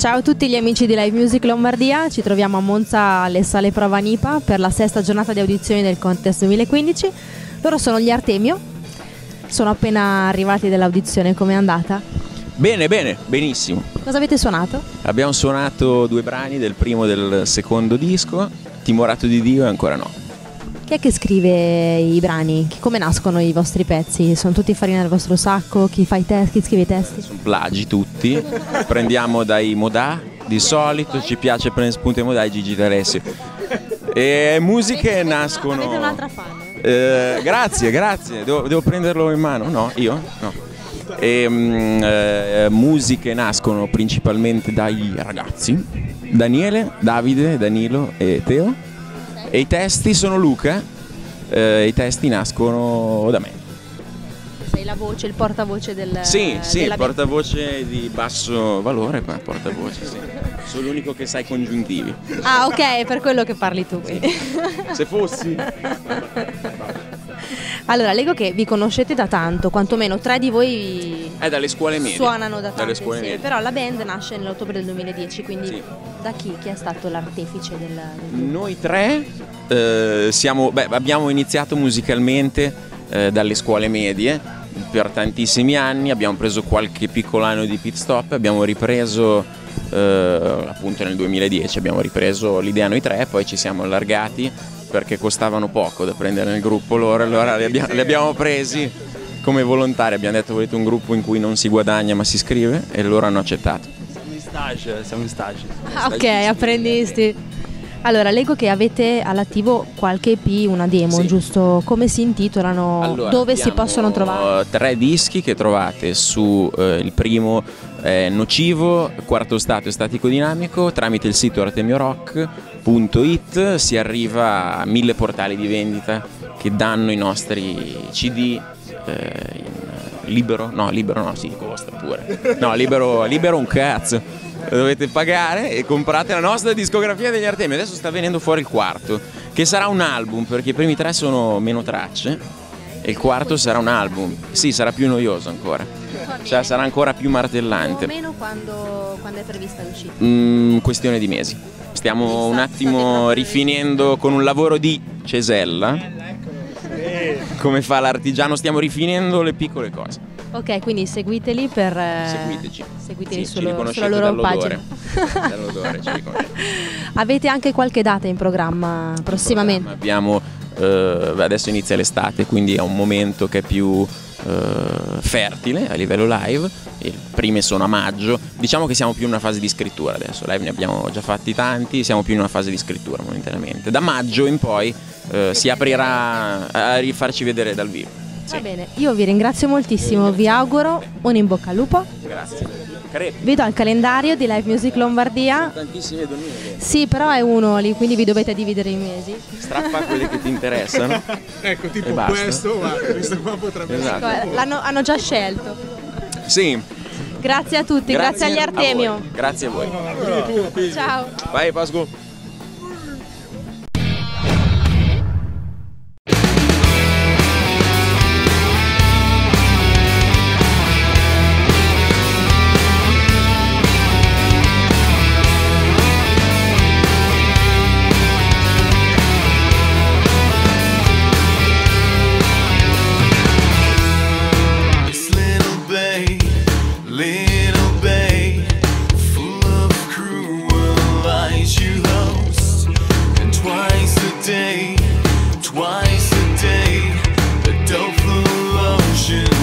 Ciao a tutti gli amici di Live Music Lombardia, ci troviamo a Monza alle sale Prova Nipa per la sesta giornata di audizioni del Contest 2015. Loro sono gli Artemio, sono appena arrivati dall'audizione, com'è andata? Bene, benissimo. Cosa avete suonato? Abbiamo suonato 2 brani del primo e del secondo disco, Timorato di Dio e Ancora no. Chi è che scrive i brani? Come nascono i vostri pezzi? Sono tutti farina del vostro sacco? Chi fa i testi? Chi scrive i testi? Sono plagi tutti, prendiamo dai Modà, di solito ci piace prendere spunto ai Modà e Gigi D'Alessio. E musiche nascono... Avete un'altra fan? Grazie, devo prenderlo in mano? No, io? No. Musiche nascono principalmente dai ragazzi, Daniele, Davide, Danilo e Teo. E i testi sono Luca, i testi nascono da me. Sei la voce, il portavoce del... Sì, il portavoce di basso valore, ma portavoce, sì. Sono l'unico che sa i congiuntivi. Ah, ok, è per quello che parli tu. Quindi. Se fossi... Allora, leggo che vi conoscete da tanto, quantomeno 3 di voi dalle scuole medie. Suonano da tanto scuole medie. Però la band nasce nell'ottobre del 2010, quindi sì. Da chi? Chi è stato l'artefice del Noi 3 abbiamo iniziato musicalmente dalle scuole medie per tantissimi anni, abbiamo preso qualche piccolo anno di pit stop, abbiamo ripreso appunto nel 2010, abbiamo ripreso l'idea noi 3, poi ci siamo allargati perché costavano poco da prendere nel gruppo loro, allora li abbiamo presi come volontari, abbiamo detto volete un gruppo in cui non si guadagna ma si scrive e loro hanno accettato. Siamo in stage. Ok, apprendisti. Allora, leggo che avete all'attivo qualche EP, una demo, sì. Giusto? Come si intitolano? Allora, dove si possono trovare? 3 dischi che trovate su il primo Nocivo, Quarto Stato e Statico Dinamico, tramite il sito artemiorock.it si arriva a 1000 portali di vendita che danno i nostri CD libero no, sì, costa pure. No, libero un cazzo. Dovete pagare e comprate la nostra discografia degli Artemi. Adesso sta venendo fuori il quarto, che sarà un album, perché i primi 3 sono meno tracce e il quarto sarà un album. Sì, sarà più noioso ancora, cioè sarà ancora più martellante. Più o meno quando è prevista l'uscita? Questione di mesi. Stiamo un attimo rifinendo con un lavoro di Cesella, come fa l'artigiano, stiamo rifinendo le piccole cose. Ok, quindi seguiteli per... Seguiteli sì, sulla loro pagina. Dall'odore ci riconoscete. Avete anche qualche data in programma prossimamente? Abbiamo, adesso inizia l'estate, quindi è un momento che è più fertile a livello live. Le prime sono a maggio, diciamo che siamo più in una fase di scrittura adesso, live ne abbiamo già fatti tanti, siamo più in una fase di scrittura momentaneamente. Da maggio in poi si aprirà a rifarci vedere dal vivo. Sì. Va bene, io vi ringrazio moltissimo, vi auguro un in bocca al lupo. Grazie. Vi do il calendario di Live Music Lombardia. Tantissime donnine. Sì, però è uno lì, quindi vi dovete dividere i mesi. Strappa quelle che ti interessano. Ecco, tipo questo qua potrebbe esatto. essere. Hanno già scelto. Sì. Grazie a tutti, grazie agli Artemio. Grazie a voi. Ciao. Vai Pasqua. Twice a day, the dope full of ocean.